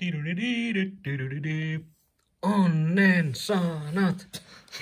Onnen sanat.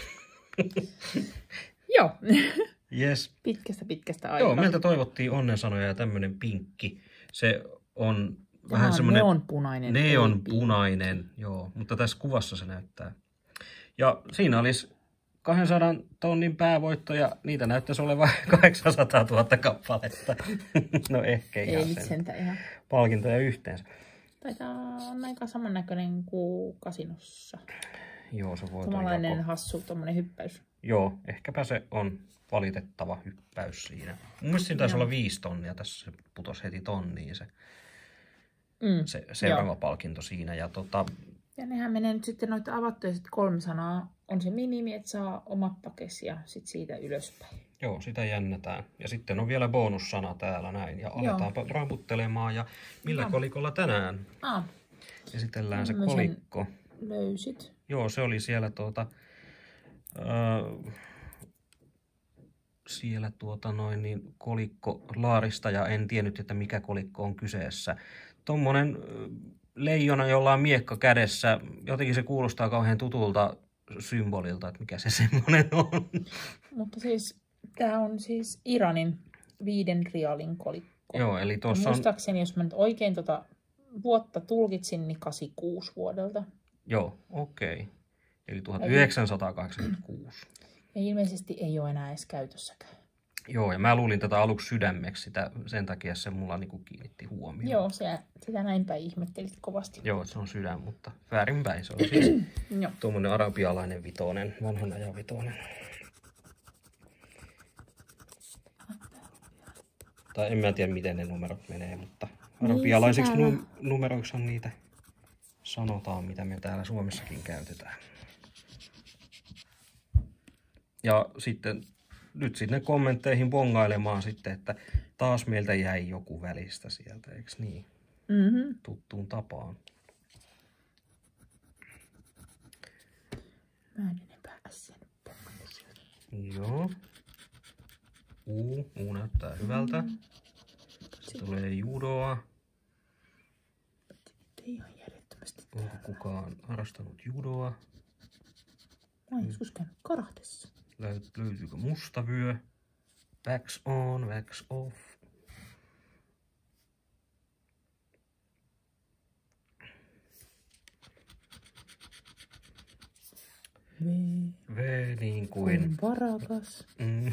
Joo. Yes. Pitkästä aikaa. Joo, meiltä toivottiin onnensanoja ja tämmönen pinkki. Se on vähän semmoinen neonpunainen. Neonpunainen, joo, mutta tässä kuvassa se näyttää. Ja siinä olisi 200 tonnin päävoitto ja niitä näyttäisi olevan 800 000 kappaletta. No ehkä ei ihan palkintoja yhteensä. Taitaa on aika samannäköinen kuin kasinossa. Joo, se voi samanlainen hassu tommonen hyppäys. Joo, ehkäpä se on valitettava hyppäys siinä. Mun mielestä siinä taisi olla 5 tonnia, tässä se putosi heti tonniin se seuraava palkinto siinä. Ja nehän menee nyt sitten noita avattuja 3 sanaa. On se minimi, että saa omat pakes ja sitten siitä ylöspäin. Joo, sitä jännätään. Ja sitten on vielä bonussana täällä näin. Ja aletaanpa ramputtelemaan. Ja millä kolikolla tänään? Esitellään se kolikko. Löysit. Joo, se oli siellä kolikko laarista ja en tiennyt, että mikä kolikko on kyseessä. Tommonen leijona, jolla on miekka kädessä. Jotenkin se kuulostaa kauhean tutulta symbolilta, että mikä se semmoinen on. Mutta siis tää on siis Iranin 5 rialin kolikko. Joo, eli tuossa on... Muistaakseni, jos mä nyt oikein vuotta tulkitsin, niin 86 vuodelta. Joo, okei. Eli 1986. Ja ilmeisesti ei ole enää edes käytössäkään. Joo, ja mä luulin tätä aluksi sydämeksi, sen takia se mulla niinku kiinnitti huomioon. Joo, sitä näinpä ihmettelit kovasti. Joo, se on sydän, mutta väärinpäin. Se on siis tuommoinen arabialainen vitonen, vanhan ajan vitonen. Tai en mä tiedä, miten ne numerot menee, mutta arabialaisiksi numeroiksi niitä sanotaan, mitä me täällä Suomessakin käytetään. Ja sitten nyt sinne kommentteihin bongailemaan sitten, että taas meiltä jäi joku välistä sieltä, eikö niin? Tuttuun tapaan. Mä en enempää ässiä nyt. Joo. U näyttää hyvältä. Tulee judoa. Ei ihan järjettömästi. Onko kukaan harrastanut judoa? Mä oon joskus käynyt karahtessa. Löytyykö mustavyö? Wax on, wax off. V niin kuin... On varakas.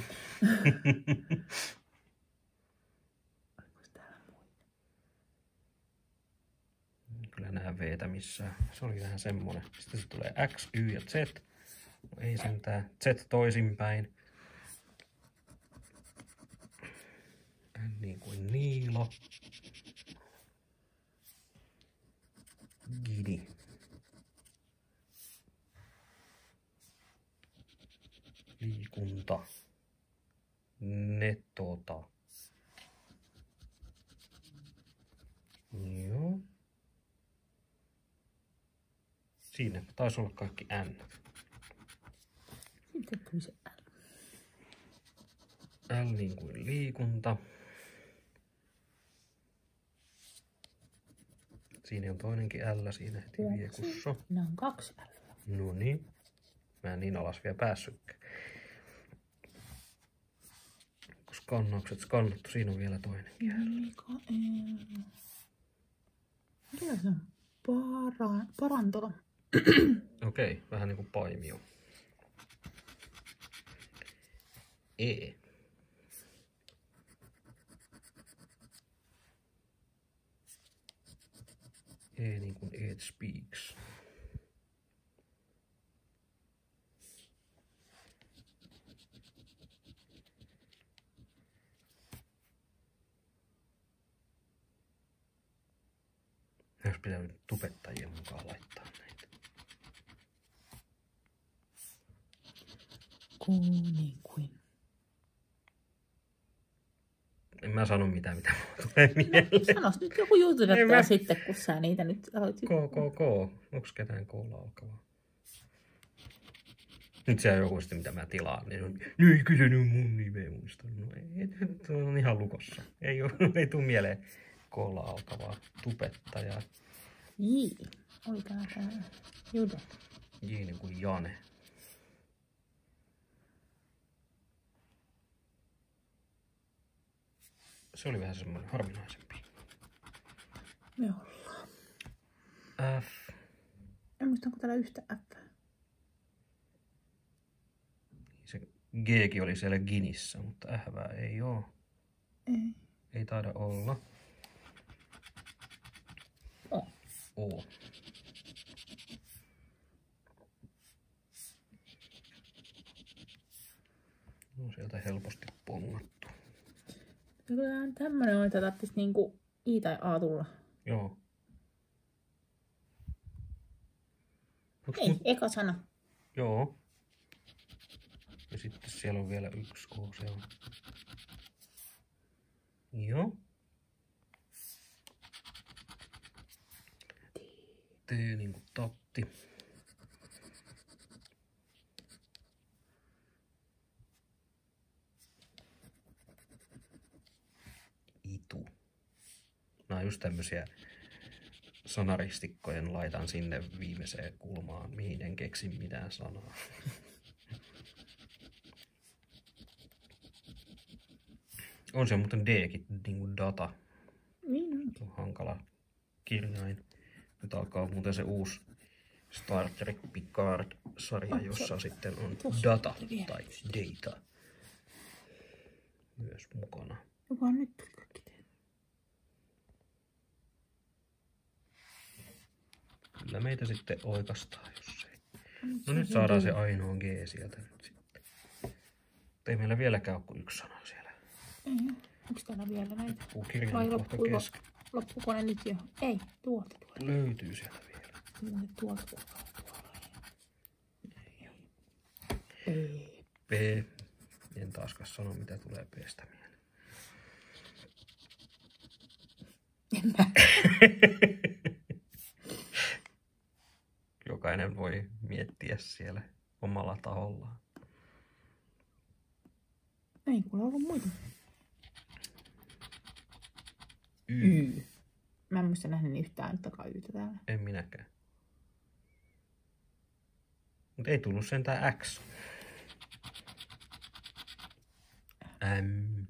Kyllä nää V:tä missään. Se oli vähän semmonen. Sitten se tulee X, Y ja Z. No ei sentään. Z toisinpäin. N niin kuin Niilo. Gidi. Liikunta. Netota. Joo. Siinä taisi olla kaikki N. Sitten tuli se L. L niin kuin liikunta. Siinä on toinenkin L siinä heti viekussa. Nämä on 2 L. No niin. Mä en niin alas vielä päässytkään. Skannattu. Siinä on vielä toinenkin L. Mikä se on? Parantola. Okei, vähän niin kuin paimio. E. E niin kuin It Speaks. Jos pitää tubettajien mukaan laittaa näitä. Kuninkuin. En mä sano mitään, mitä mulla tulee mieleen. Sanos nyt joku YouTubettaja sitten, kun sä niitä nyt aloit. KKK. Onks ketään koolla alkavaa? Nyt se on joku sitten, mitä mä tilaan. Niin on, ei kysynyt mun nimeä muista. No ei, on ihan lukossa. Ei tuu mieleen koolla alkavaa tubettajaa. Oli tää Jude. J niin kuin Jane. Se oli vähän semmoinen harvinaisempi. Me ollaan. F. En muista, onko täällä yhtä F. Se Gkin oli siellä Ginissä, mutta Ähvää ei oo. Ei. Ei taida olla. O. No sieltä helposti pongattu. Kyllä tämmönen on, että tarvitsisi niinku I tai A tulla. Joo. Ei, eka sana. Joo. Ja sitten siellä on vielä yksi O. Se on. Joo. T niin kuin Tatti. Itu. Nämä on just tämmösiä sanaristikkojen laitan sinne viimeiseen kulmaan, mihin en keksi mitään sanaa. On se muuten Dkin, niin kuin data. Niin onkin. On hankala kirjain. Nyt alkaa muuten se uusi Star Trek Picard-sarja, jossa sitten on data tai data myös mukana. Jokohan nyt tuli kaikki tehdä. Kyllä meitä sitten oikastaa, jos ei. No nyt saadaan se ainoa G sieltä nyt sitten. Ei meillä vieläkään ole kuin yksi sana siellä. Ei, onko täällä vielä näitä? Kirjan kohta kesken. Loppuko ne nyt jo? Ei, tuolta tulee. Löytyy sieltä vielä. Tuolta Ei. P. En taaskaan sano, mitä tulee P:stä mieleen. En mä. Jokainen voi miettiä siellä omalla tahollaan. Ei kuule ollut muita. Y. Mä en muista nähnyt yhtään takaa Ytä täällä. En minäkään. Mut ei tullut sentään X. M.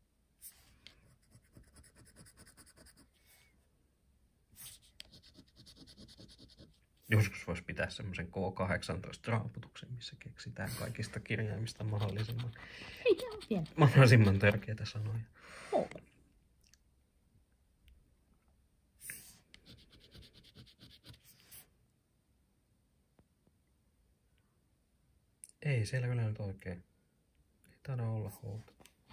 Joskus voisi pitää semmoisen K18-raaputuksen, missä keksitään kaikista kirjaimista mahdollisimman tärkeitä sanoja. Oh. Ei siellä kyllä nyt oikein. Ei taida olla huolta.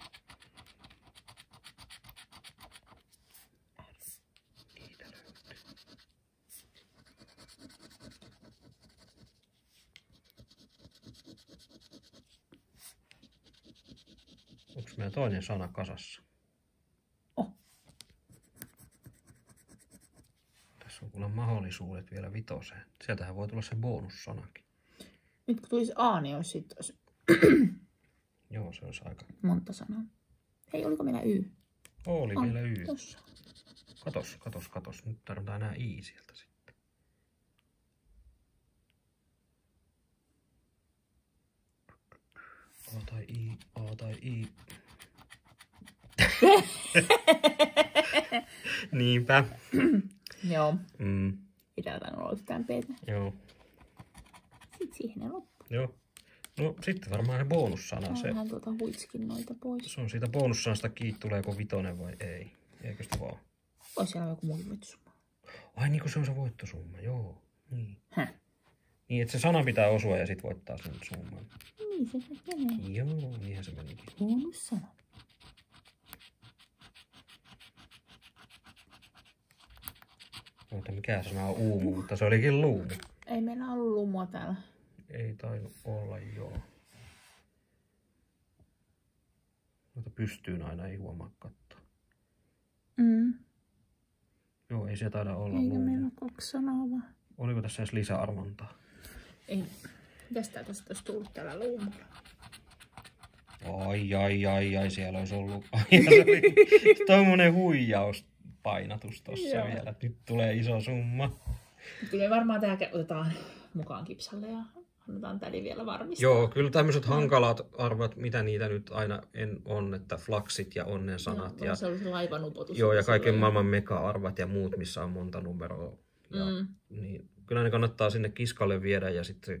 Niitä löytyy. Onks meillä toinen sana kasassa? Oh. Tässä on kuule mahdollisuudet vielä vitoseen. Sieltähän voi tulla se bonussanakin. Nyt kun tulisi A, niin olisi sitten Joo, se olisi aika. monta sanaa. Hei, oliko meillä Y? Oli vielä Y. Tossa. Katos. Nyt tarvitaan enää I sieltä sitten. A tai I. Niinpä. Joo. Ei täältä olla yhtään P:tä. Joo. Sitten siihen ne loppuu. Joo. No sitten varmaan se bonussana. Se, Vähän tuolta huitskin noita pois. se on siitä bonussanasta kiinni, tuleeko vitonen vai ei. Eikö sitä vaan? Ois siellä joku muukin voittosumma. Ai niin kuin se on se voittosumma, joo. Niin. Häh? Niin, että se sana pitää osua ja sit voittaa sen summan. Niin se menee. Joo, niinhän se menikin. Bonussana. Mutta mikä sana on uumu, mutta se olikin luumu. Ei meillä ollut luumua täällä. Ei tainnut olla, joo. Mutta pystyyn aina ei huomaa katsoa. Joo, ei se taida olla Eikä luumu. meillä ole 2 sanaa vaan. Oliko tässä edes lisäarvontaa? Ei. Mitäs tästä olisi tullut täällä luumulla? Ai, siellä olisi ollut. Ai, se oli tommonen huijaus painatus tossa Joo. vielä. Nyt tulee iso summa. Kyllä me varmaan tää otetaan mukaan Kipsalle ja annetaan täli vielä varmistaa. Joo, kyllä tämmöiset hankalat arvat, mitä niitä nyt aina on, että flaksit ja onnen sanat. No, ja se oli se laivanupotus. joo, ja kaiken maailman mega-arvat ja muut, missä on monta numeroa. Ja, niin, kyllä ne kannattaa sinne kiskalle viedä ja sitten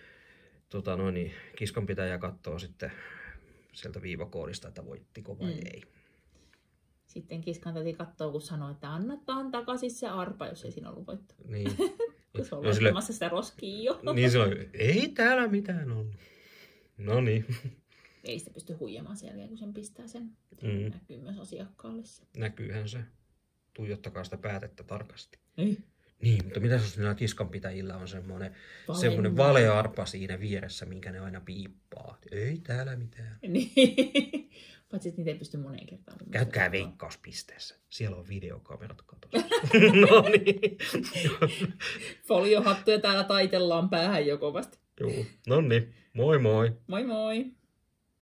kiskan pitäjä katsoo sitten sieltä viivakoodista, että voittiko vai ei. Sitten kiskan täti katsoo, kun sanoo, että annataan takaisin se arpa, jos ei siinä ollut voitto. Niin. Kun se on laittamassa sitä roskia jo. Niin silloin, ei täällä mitään ollut. No niin. Ei sitä pysty huijamaan sen jälkeen, kun sen pistää sen. Näkyy myös asiakkaalle se. Näkyyhän se. Tuijottakaa sitä päätettä tarkasti. Ei. Niin, mutta mitä jos niillä kiskanpitäjillä on semmoinen valearpa siinä vieressä, minkä ne aina piippaa. Ei täällä mitään. Niin. Paitsi, että niitä ei pysty moneen kertaan. Käykää Veikkauspisteessä. Siellä on videokamerat katossa. No niin. Foliohattuja täällä taitellaan päähän jo kovasti. Joo. No niin. Moi moi. Moi moi.